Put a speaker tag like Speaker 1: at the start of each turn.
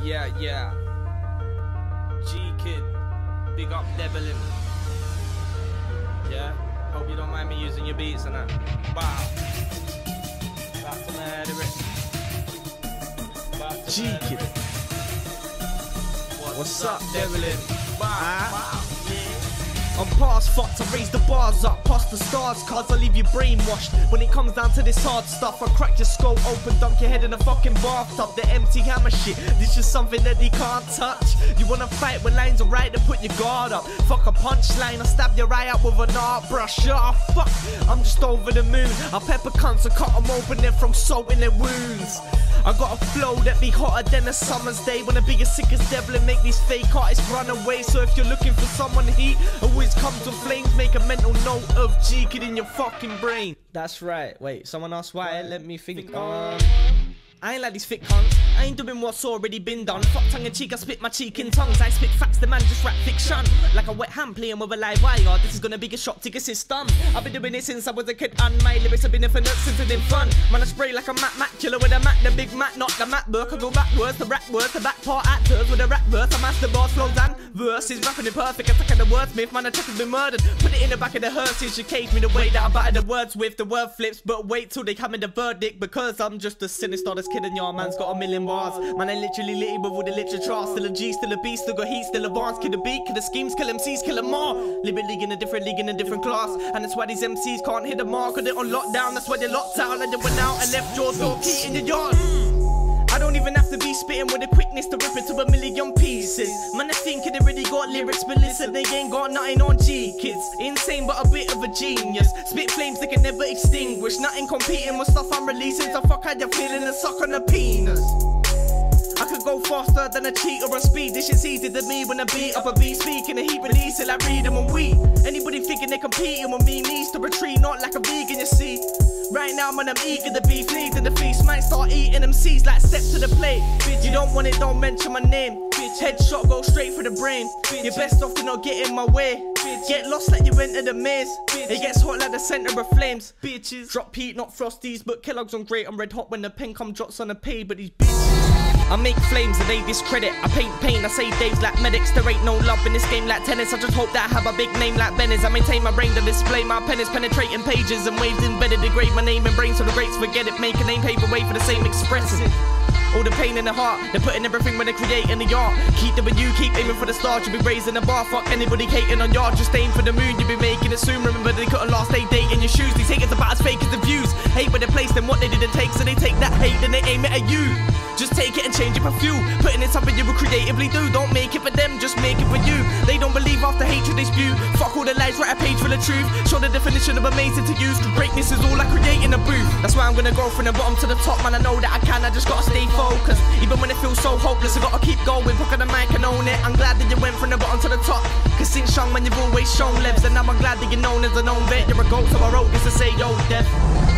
Speaker 1: Yeah. GKID, big up Devlin. Yeah, hope you don't mind me using your beats and that. Wow. Back to murder it.
Speaker 2: GKID.
Speaker 1: What's up, Devlin? Wow.
Speaker 2: I'm past fucked, I raise the bars up, past the stars, cause I leave you brainwashed. When it comes down to this hard stuff, I crack your skull open, dunk your head in a fucking bathtub. The empty hammer shit, this is something that they can't touch. You wanna fight when lines are right, then put your guard up. Fuck a punchline, I stab your eye out with an art brush. Ah, fuck, I'm just over the moon. I pepper cunts, I cut them open, then from salt in their wounds. I got a flow that be hotter than a summer's day. Wanna be as sick as Devlin, make these fake artists run away. So if you're looking for someone heat, always come to flames. Make a mental note of GKID in your fucking brain. That's right. Wait, someone asked why? Let me think. I ain't like these thick cunts. I ain't doing what's already been done. Fuck tongue in cheek, I spit my cheek in tongues. I spit facts, the man just rap fiction. Like a wet hand playing with a live wire. This is gonna be a shock to your system. I've been doing it since I was a kid, and my lyrics have been infinite since it's been fun. Man, I spray like a Mac killer with a Mac, the big Mac, not the Mac work. I go backwards, the rap words, the back part actors with a rap verse. I master bars, flows and verses, rapping it perfect, attacking the wordsmith. Man, I check has been murdered. Put it in the back of the hearses. You caged me the way that I battered the words with. The word flips, but wait till they come in the verdict, because I'm just a sinister kid and your man's got a million bars. Man, I literally lit it with all the literature. Still a G, still a beast, still got heat, still advanced. Kill the beat, kill the schemes, kill MCs, kill them all. Live a league in a different class. And that's why these MCs can't hit the mark. Got it on lockdown, that's why they locked out. And they went out and left your door key in your yard. I don't even have to be spitting with the quickness to rip it to a million pieces. Man, I think they already got lyrics, but listen, they ain't got nothing on GKIDs. Insane, but a bit of a genius. Spit flames they can never extinguish. Nothing competing with stuff I'm releasing. So fuck how you feeling and suck on the penis. I could go faster than a cheat or a speed. This shit's easy to me when I beat up a beat. Speaking and he release it like reading and weed. Anybody thinking they competing with me needs to retreat, not like a vegan, you see. Right now, man, I'm eager to be fleas in the feast. Might start eating them seeds like step to the plate. Bitch, you don't want it, don't mention my name. Bitch, headshot, go straight for the brain. You're best off to not get in my way. Get lost like you enter the maze. It gets hot like the center of flames. Bitches, drop heat, not frosties, but Kellogg's on great. I'm red hot when the pen come drops on the page, but these bitches. I make flames and they discredit. I paint pain, I say Dave's like medics. There ain't no love in this game like tennis. I just hope that I have a big name like Bennis. I maintain my brain to display my pen is penetrating pages and waves embedded. Degrade my name and brain so the greats forget it. Make a name paperweight for the same expressive. All the pain in the heart, they're putting everything when they create in the art. Keep doing you, keep aiming for the stars. You'll be raising the bar, fuck anybody hating on yard. Just aim for the moon, you'll be making it soon. Remember they couldn't last a day in your shoes. These haters about as fake as the views. Hate where they place them, what they didn't take. So they take that hate and they aim it at you. Just take it and change it for few. Putting in something you will creatively do. Don't make it for them, just make it for you. They don't believe after hatred they spew. Fuck all the lies, write a page full of truth. Show the definition of amazing to use. Cause greatness is all I create in a booth. That's why I'm gonna go from the bottom to the top. Man, I know that I can, I just gotta stay focused. Even when it feels so hopeless, I gotta keep going. Pocket the mic and own it. I'm glad that you went from the bottom to the top. Cause since young man you've always shown lives. And now I'm glad that you're known as a known vet. You're a goat, so I wrote this to say yo Dev.